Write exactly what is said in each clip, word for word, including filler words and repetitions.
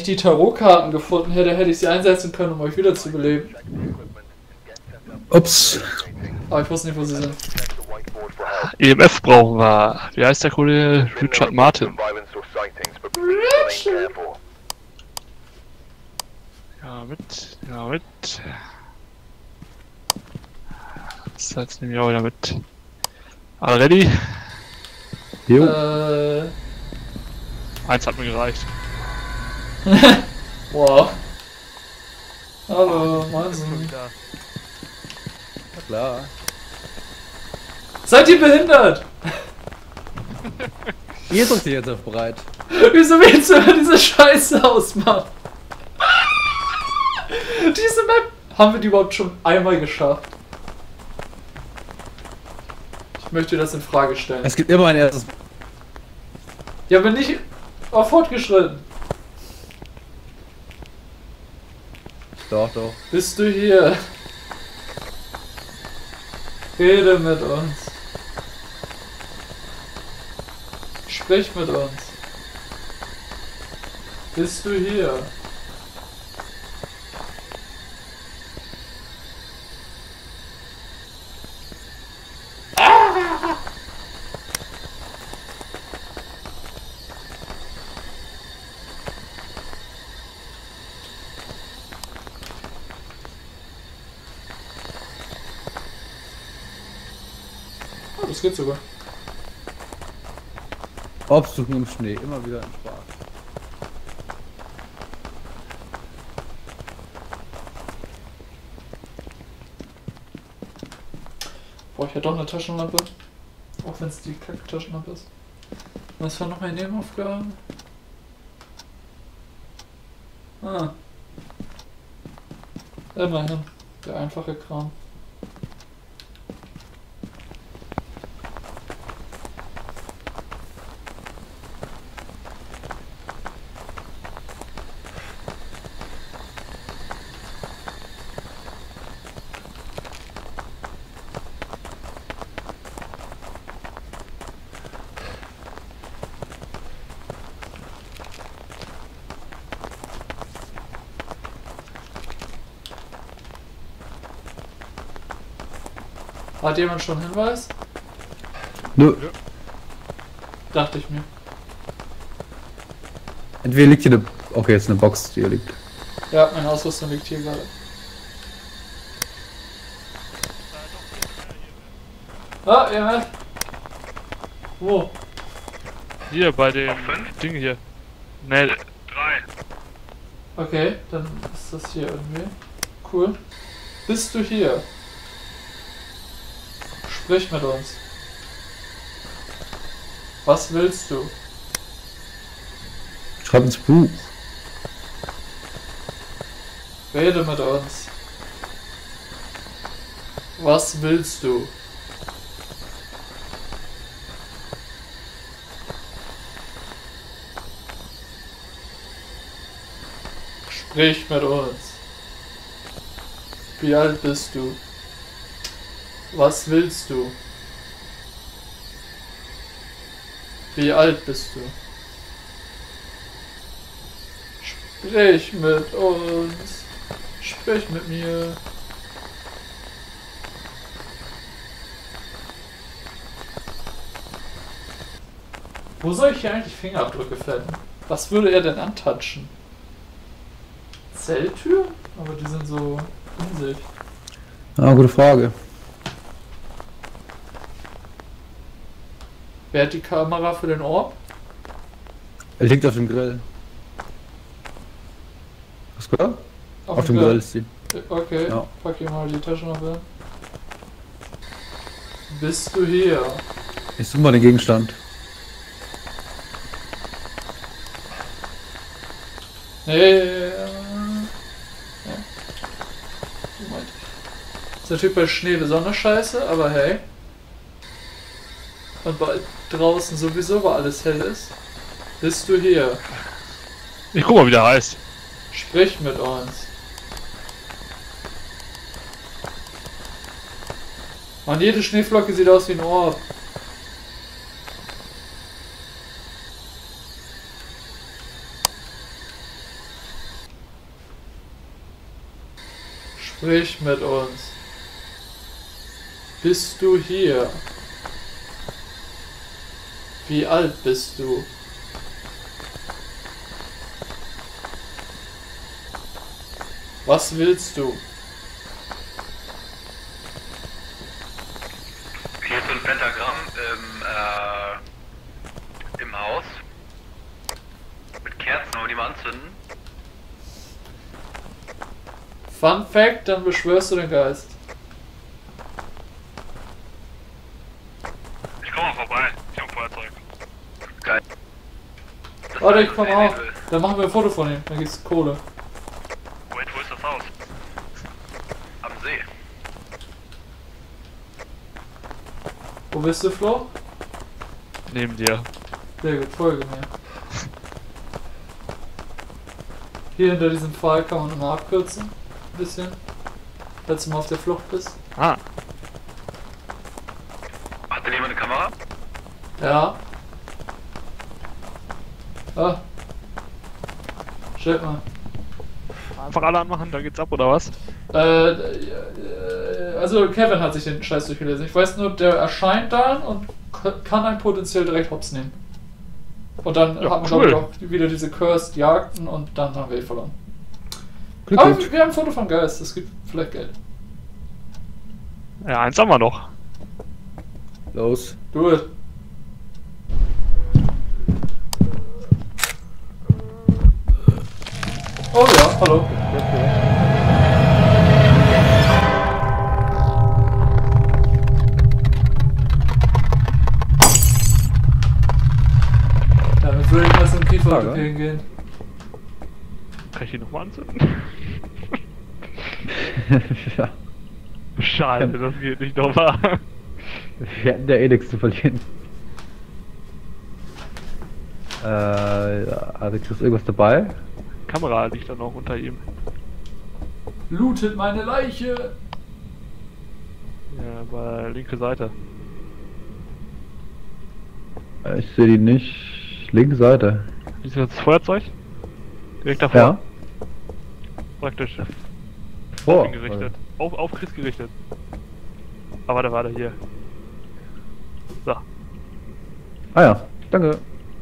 die Tarotkarten gefunden hätte, hätte ich sie einsetzen können, um euch wieder zu beleben. Ups. Aber ich wusste nicht, wo sie sind. E M F brauchen wir. Wie heißt der Kollege? Richard Martin. Richard! Ja, mit. Ja, mit. Das nehme ich auch wieder mit. Alle ready? Jo. Äh. Eins hat mir gereicht. Wow. Hallo, Wahnsinn. Na klar. Seid ihr behindert? Ihr drückt sich jetzt auf bereit. Wieso willst du diese Scheiße ausmachen? Diese Map. Haben wir die überhaupt schon einmal geschafft? Ich möchte das in Frage stellen. Es gibt immer ein erstes. Ja, aber nicht auf fortgeschritten. Doch, doch. Bist du hier? Rede mit uns. Sprich mit uns. Bist du hier? Oh, das geht sogar. Aufsuchen im Schnee, immer wieder ein Spaß. Brauche ich ja doch eine Taschenlampe. Auch wenn es die Kack-Taschenlampe ist. Was war noch meine Nebenaufgabe? Ah. Immerhin. Der einfache Kram. Hat jemand schon einen Hinweis? Nö. Dachte ich mir. Entweder liegt hier eine. Okay, jetzt eine Box, die hier liegt. Ja, meine Ausrüstung liegt hier gerade. Ah, ja. Wo? Hier bei dem Ding hier. Ne, drei. Okay, dann ist das hier irgendwie. Cool. Bist du hier? Sprich mit uns. Was willst du? Schreib ins Buch. Rede mit uns. Was willst du? Sprich mit uns. Wie alt bist du? Was willst du? Wie alt bist du? Sprich mit uns. Sprich mit mir. Wo soll ich hier eigentlich Fingerabdrücke fällen? Was würde er denn antatschen? Zelltür? Aber die sind so in sich. Ah, gute Frage. Wer hat die Kamera für den Orb? Er liegt auf dem Grill. Was gehört? Auf, auf dem Grill ist sie. Okay, ja. Pack hier mal die Taschenlampe. Bist du hier? Ich suche mal den Gegenstand. Nee. Ja. Ist natürlich bei Schnee besonders scheiße, aber hey. Und bald draußen sowieso, weil alles hell ist. Bist du hier? Ich guck mal, wie der heißt. Sprich mit uns. Mann, jede Schneeflocke sieht aus wie ein Orb. Sprich mit uns. Bist du hier? Wie alt bist du? Was willst du? Hier ist so ein Pentagramm im, äh, im Haus. Mit Kerzen, wollen wir die mal anzünden? Fun Fact, dann beschwörst du den Geist. Ich komme mal vorbei. Ich hab ein Feuerzeug. Geil. Das Warte, war ich komm das auch. Nebel. Dann machen wir ein Foto von ihm. Dann gibt's Kohle. Wait, wo ist das Haus? Am See. Wo bist du, Flo? Neben dir. Sehr gut, folge mir. Hier hinter diesem Pfeil kann man nochmal abkürzen. Ein bisschen. Falls du mal auf der Flucht bist. Ah, Hat denn jemand eine Kamera? Ja. Ah. Schild mal. einfach alle anmachen, dann geht's ab, oder was? Äh, äh, also Kevin hat sich den Scheiß durchgelesen. Ich weiß nur, der erscheint dann und k- kann einen potenziell direkt hops nehmen. Und dann Ja, haben wir cool. glaube ich auch wieder diese Cursed Jagden und dann haben wir ihn verloren. Glück, Aber Glück. wir haben ein Foto vom Geist, das gibt vielleicht Geld. Ja, eins haben wir noch. Los. Do it. Oh ja, hallo. Damit würde ich mal zum Kiefer Frage. hingehen. Kann ich die nochmal anzünden? Ja, Schade, das geht nicht nochmal. wir hätten ja eh nichts zu verlieren. Äh, ja, also kriegst du irgendwas dabei? Kamera liegt dann auch unter ihm. Lootet meine Leiche! Ja, bei der linke Seite. Äh, Ich sehe die nicht. Linke Seite. Siehst du das Feuerzeug? Direkt davor. Ja. Praktisch. Vor. Auf ihn gerichtet. Auf, auf Chris gerichtet. Ah, warte, warte, hier. So, Ah ja, danke.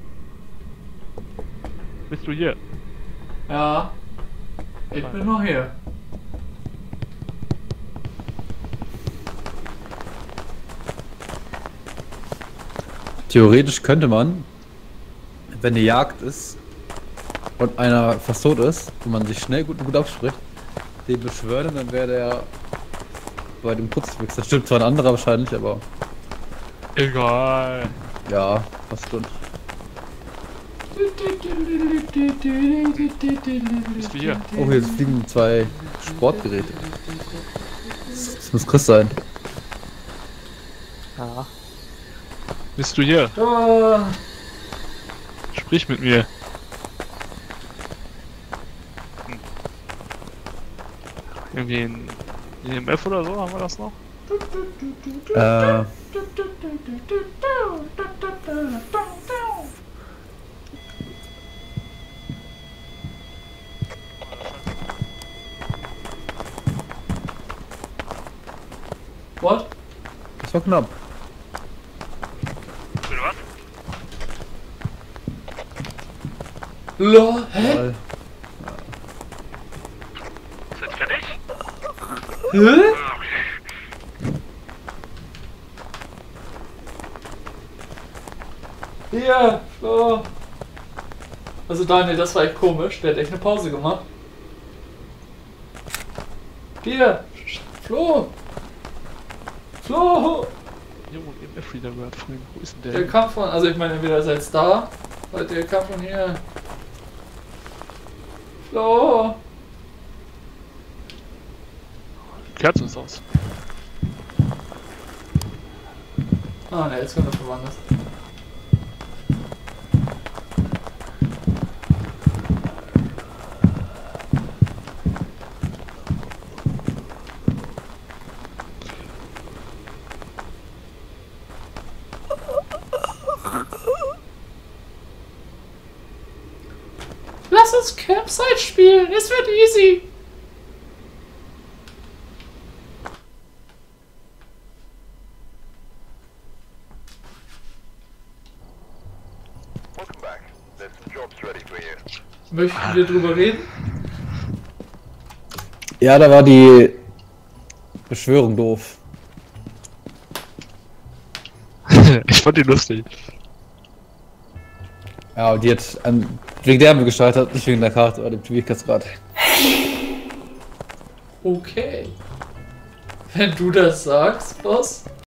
bist du hier? Ja. Ich bin noch hier. Theoretisch könnte man, wenn eine Jagd ist und einer fast tot ist und man sich schnell gut, gut abspricht, den beschwören und dann wäre der bei dem Putzfix. Das stimmt zwar ein anderer wahrscheinlich, aber Egal. ja, fast schon. Bist du hier? Oh, hier fliegen zwei Sportgeräte. Das, das muss Chris sein. Ja. Bist du hier? Oh, Sprich mit mir. Hm. Irgendwie ein E M F oder so, haben wir das noch? Äh, what? das war knapp. Bitte was? Lol, hä? Weil, Ist jetzt fertig? Hä? Hier, Flo. Also Daniel, das war echt komisch. Der hat echt eine Pause gemacht. Hier, Flo. Flo. Junge, E M F wieder gehört vorhin. Wo ist denn Der der? kam von, also ich meine, entweder ist er jetzt da, weil der kam von hier. Flo. Die Kerze ist aus. Ah ne, jetzt kommt er verwandelt. Lass uns Campsite spielen, es wird easy. Möchten wir drüber reden? Ja, da war die Beschwörung doof. Ich fand die lustig. Ja, und die hat an, wegen der haben wir gescheitert, nicht wegen der Karte oder dem Schwierigkeitsgrad. Okay. Wenn du das sagst, Boss.